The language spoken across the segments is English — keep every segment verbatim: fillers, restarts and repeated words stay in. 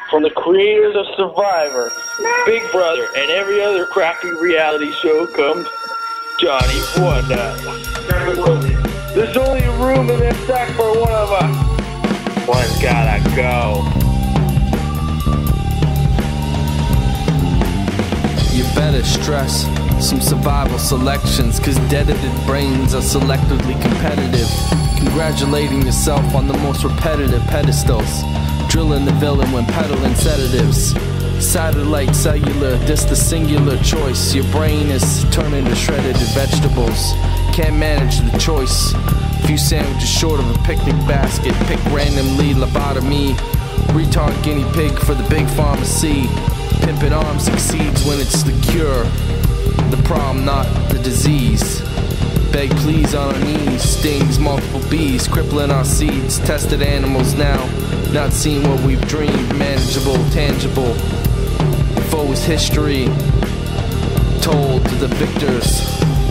from the creators of Survivor, Big Brother, and every other crappy reality show comes Johnny Wonder. There's only room in this sack for one of us. One's gotta go. You better stress some survival selections, cause dedicated brains are selectively competitive. Congratulating yourself on the most repetitive pedestals. Drilling the villain when peddling sedatives. Satellite cellular, this the singular choice. Your brain is turning to shredded vegetables. Can't manage the choice. Few sandwiches short of a picnic basket. Pick randomly, lobotomy. Retard guinea pig for the big pharmacy. Pimpin' arm succeeds when it's the cure. The problem, not the disease. Beg please on our knees. Stings multiple bees, crippling our seeds. Tested animals now, not seeing what we've dreamed. Manageable, tangible. Foes history told to the victors.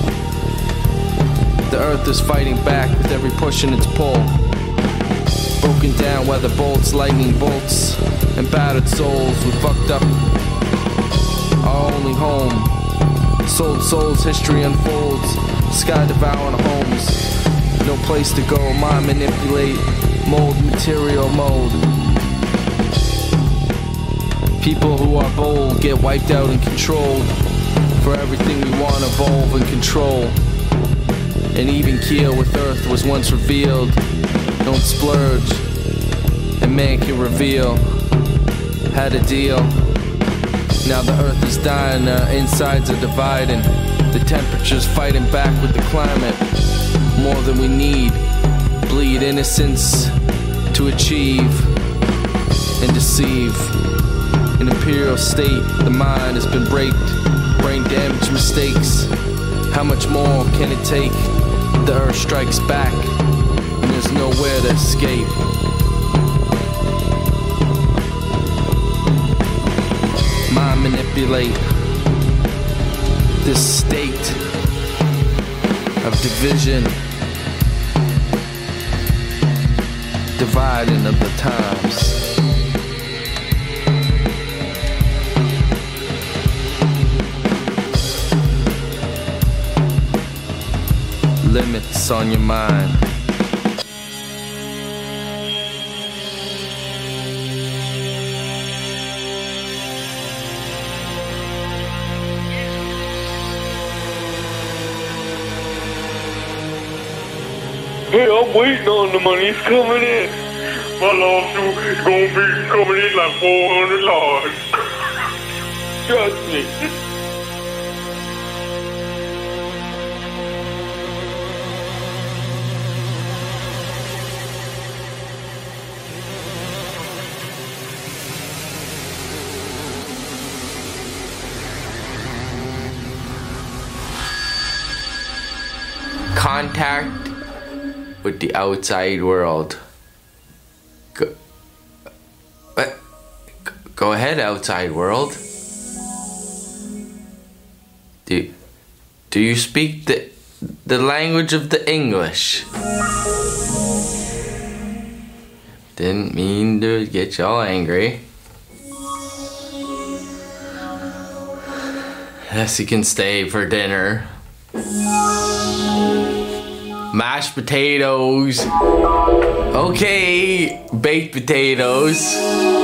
The earth is fighting back with every push in its pull. Broken down weather bolts, lightning bolts, and battered souls. We fucked up our only home. Sold souls, history unfolds. Sky devouring homes. No place to go, mind manipulate. Mold, material mode. People who are bold get wiped out and controlled. For everything we want, evolve and control. An even keel with earth was once revealed. Don't splurge, and man can reveal. Had a deal. Now the earth is dying, our insides are dividing. The temperature's fighting back with the climate. More than we need. Bleed innocence to achieve and deceive. An imperial state, the mind has been raped. Brain damage, mistakes. How much more can it take? The earth strikes back, and there's nowhere to escape. Mind manipulate this state of division, dividing of the times. Limits on your mind. Hey, I'm waiting on the money. It's coming in. My lawsuit is gonna be coming in like four hundred dollars. Trust me. Contact with the outside world. Go, what? Go ahead, outside world. Do, do you speak the, the language of the English? Didn't mean to get y'all angry. Yes, you can stay for dinner. Mashed potatoes. Okay, baked potatoes.